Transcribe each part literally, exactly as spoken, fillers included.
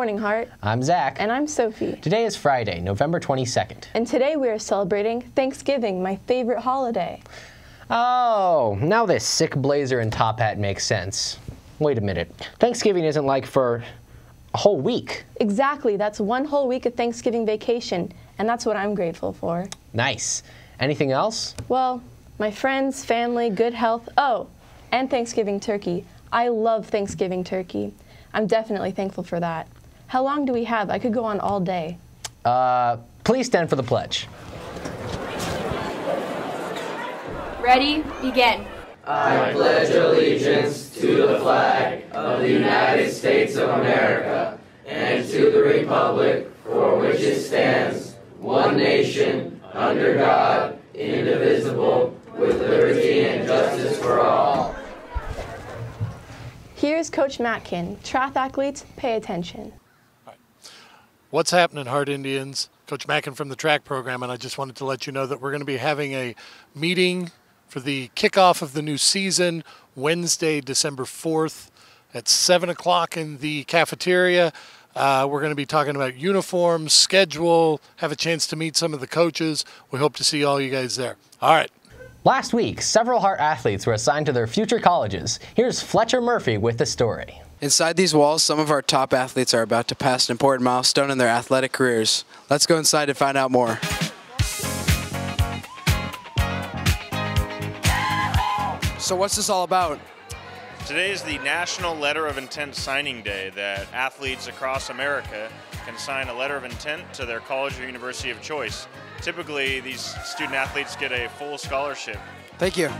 morning, Hart. I'm Zach. And I'm Sophie. Today is Friday, November twenty-second. And today we are celebrating Thanksgiving, my favorite holiday. Oh, now this sick blazer and top hat makes sense. Wait a minute. Thanksgiving isn't like for a whole week. Exactly. That's one whole week of Thanksgiving vacation, and that's what I'm grateful for. Nice. Anything else? Well, my friends, family, good health. Oh, and Thanksgiving turkey. I love Thanksgiving turkey. I'm definitely thankful for that. How long do we have? I could go on all day. Uh, please stand for the pledge. Ready? Begin. I pledge allegiance to the flag of the United States of America and to the republic for which it stands, one nation, under God, indivisible, with liberty and justice for all. Here's Coach Matkin. Track athletes, pay attention. What's happening, Hart Indians? Coach Mackin from the track program, and I just wanted to let you know that we're going to be having a meeting for the kickoff of the new season Wednesday, December fourth at seven o'clock in the cafeteria. Uh, we're going to be talking about uniforms, schedule, have a chance to meet some of the coaches. We hope to see all you guys there. All right. Last week, several Hart athletes were assigned to their future colleges. Here's Fletcher Murphy with the story. Inside these walls, some of our top athletes are about to pass an important milestone in their athletic careers. Let's go inside and find out more. So what's this all about? Today is the National Letter of Intent Signing Day that athletes across America can sign a letter of intent to their college or university of choice. Typically, these student athletes get a full scholarship. Thank you.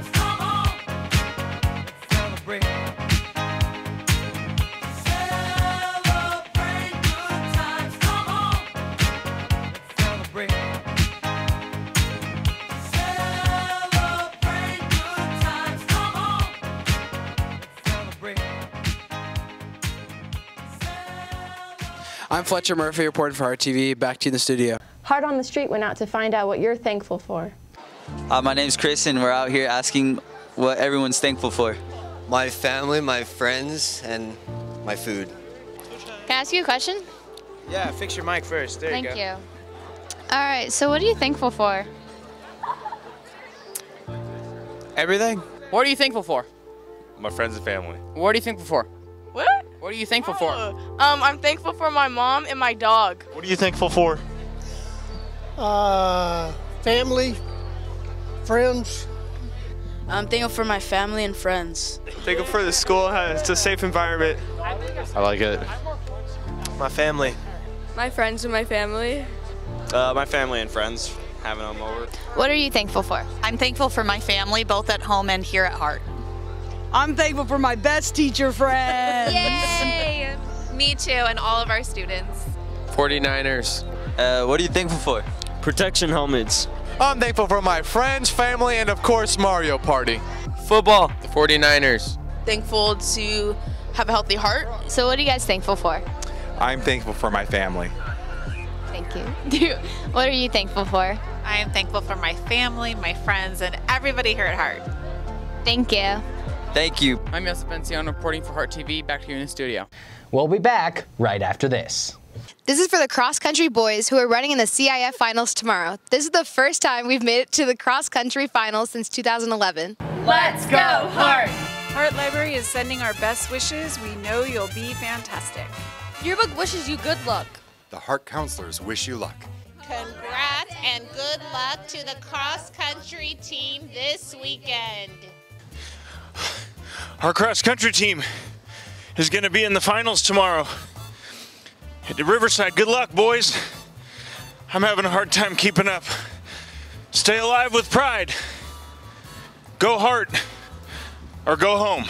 I'm Fletcher Murphy, reporting for Hart T V. Back to you in the studio. Hart on the Street went out to find out what you're thankful for. Uh, my name's Chris, and we're out here asking what everyone's thankful for. My family, my friends, and my food. Can I ask you a question? Yeah, fix your mic first. There Thank you go. you. All right, so what are you thankful for? Everything. What are you thankful for? My friends and family. What are you thankful for? What? What are you thankful oh. for? Um, I'm thankful for my mom and my dog. What are you thankful for? Uh, family, friends. I'm thankful for my family and friends. Thankful for the school. It's a safe environment. I like it. My family. My friends and my family. Uh, my family and friends, having them over. What are you thankful for? I'm thankful for my family, both at home and here at Hart. I'm thankful for my best teacher friends. Yay! Me too, and all of our students. forty-niners. Uh, what are you thankful for? Protection helmets. I'm thankful for my friends, family, and of course Mario Party. Football. The forty-niners. Thankful to have a healthy heart. So what are you guys thankful for? I'm thankful for my family. Thank you. What are you thankful for? I am thankful for my family, my friends, and everybody here at Hart. Thank you. Thank you. I'm Yosef Bencion, reporting for Hart T V. Back to you in the studio. We'll be back right after this. This is for the cross-country boys who are running in the C I F finals tomorrow. This is the first time we've made it to the cross-country finals since two thousand eleven. Let's go, Hart! Hart Library is sending our best wishes. We know you'll be fantastic. Yearbook wishes you good luck. The Hart counselors wish you luck. Congrats and good luck to the cross-country team this weekend. Our cross-country team is going to be in the finals tomorrow at the Riverside. Good luck, boys. I'm having a hard time keeping up. Stay alive with pride. Go Hart or go home.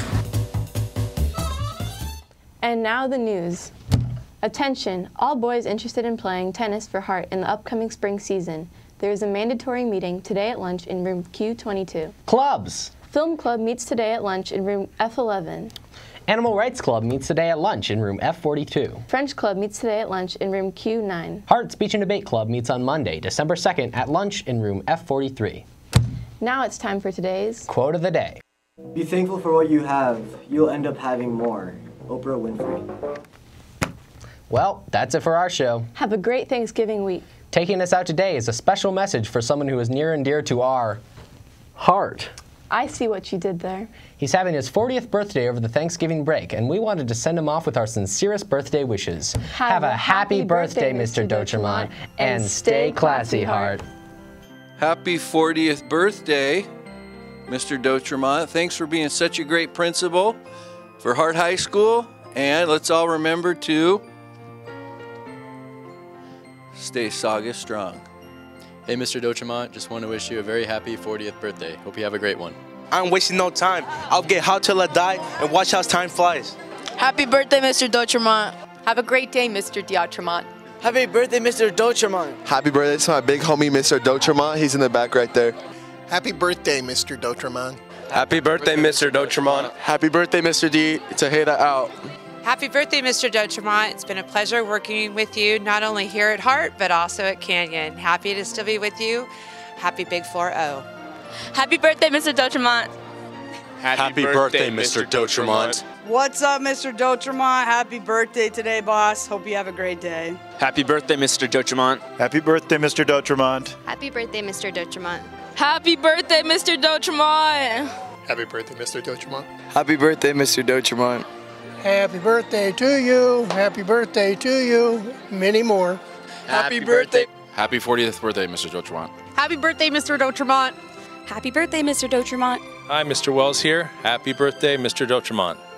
And now the news. Attention, all boys interested in playing tennis for Hart in the upcoming spring season. There is a mandatory meeting today at lunch in room Q twenty-two. Clubs. Film Club meets today at lunch in room F eleven. Animal Rights Club meets today at lunch in room F forty-two. French Club meets today at lunch in room Q nine. Hart Speech and Debate Club meets on Monday, December second at lunch in room F forty-three. Now it's time for today's Quote of the Day. Be thankful for what you have. You'll end up having more. Oprah Winfrey. Well, that's it for our show. Have a great Thanksgiving week. Taking us out today is a special message for someone who is near and dear to our heart. I see what you did there. He's having his fortieth birthday over the Thanksgiving break, and we wanted to send him off with our sincerest birthday wishes. Have, Have a a happy, happy birthday, birthday, Mister Mister Dotremont, Dotremont, and and stay stay classy, classy, heart. heart. Happy fortieth birthday, Mister Dotremont. Thanks for being such a great principal for Hart High School, and let's all remember to stay Saugus strong. Hey, Mister Dotremont, just want to wish you a very happy fortieth birthday. Hope you have a great one. I'm wasting no time. I'll get hot till I die and watch how time flies. Happy birthday, Mister Dotremont. Have a great day, Mister Dotremont. Happy birthday, Mister Dotremont. Happy birthday to my big homie, Mister Dotremont. He's in the back right there. Happy birthday, Mister Dotremont. Happy birthday, Mister Dotremont. Happy birthday, Mister D. It's a Taheda out. Happy birthday, Mister Dotremont. It's been a pleasure working with you, not only here at Hart, but also at Canyon. Happy to still be with you. Happy Big four oh. Happy birthday, Mister Dotremont. Happy, Happy birthday, Mister Dotremont. What's up, Mister Dotremont? Happy birthday today, boss. Hope you have a great day. Happy birthday, Mister Dotremont. Happy birthday, Mister Dotremont. Happy birthday, Mister Dotremont. Happy birthday, Mister Dotremont. Happy birthday, Mister Dotremont. Happy birthday, Mister Dotremont. Happy birthday to you. Happy birthday to you. Many more. Happy birthday. Happy fortieth birthday, Mister Dotremont. Happy birthday, Mister Dotremont. Happy birthday, Mister Dotremont. Hi, Mister Wells here. Happy birthday, Mister Dotremont.